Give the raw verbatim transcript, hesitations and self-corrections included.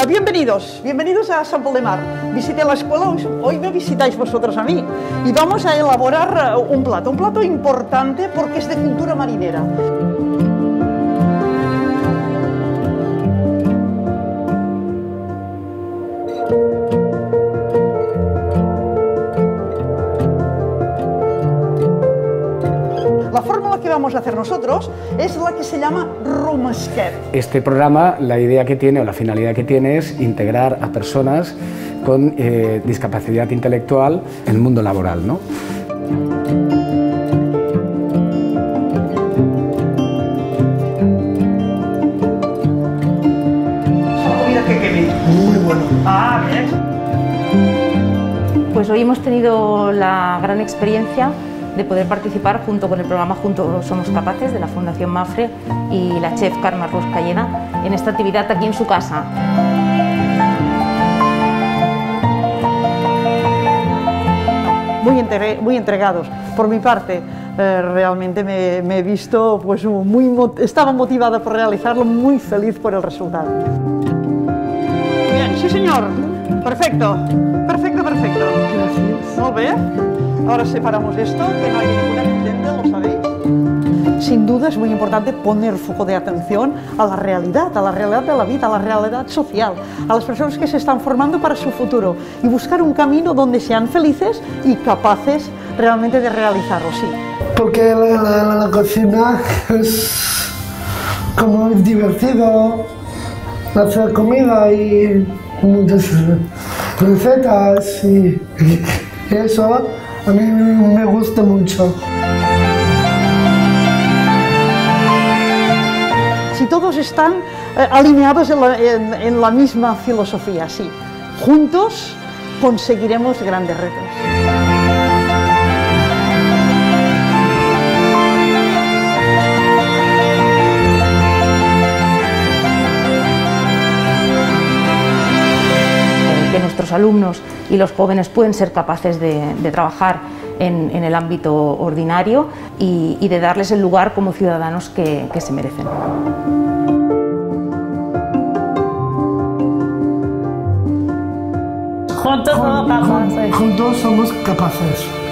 bienvenidos, bienvenidos a San Pol de Mar. Visité la escuela, hoy, hoy me visitáis vosotros a mí. Y vamos a elaborar un plato, un plato importante porque es de cultura marinera. La fórmula que vamos a hacer nosotros es la que se llama romesquet. Este programa, la idea que tiene o la finalidad que tiene es integrar a personas con eh, discapacidad intelectual en el mundo laboral, ¿no? Es una comida que quede muy bueno. Ah, bien. Pues hoy hemos tenido la gran experiencia de poder participar junto con el programa Juntos Somos Capaces de la Fundación Mapfre y la chef Carme Ruscalleda en esta actividad aquí en su casa. Muy, entre, muy entregados. Por mi parte, eh, realmente me, me he visto, pues, muy, estaba motivada por realizarlo, muy feliz por el resultado. Bien, sí señor, perfecto, perfecto, perfecto. Gracias. Muy bien. Ahora separamos esto, que no hay ninguna accidente, lo sabéis. Sin duda es muy importante poner foco de atención a la realidad, a la realidad de la vida, a la realidad social, a las personas que se están formando para su futuro y buscar un camino donde sean felices y capaces realmente de realizarlo, sí. Porque la, la, la cocina es como divertido, hacer comida y muchas recetas y, y eso a mí me gusta mucho. Si todos están eh, alineados en la, en, en la misma filosofía, sí, juntos conseguiremos grandes retos. Que nuestros alumnos y los jóvenes pueden ser capaces de, de trabajar en, en el ámbito ordinario y, y de darles el lugar como ciudadanos que, que se merecen. Juntos somos capaces. Juntos somos capaces.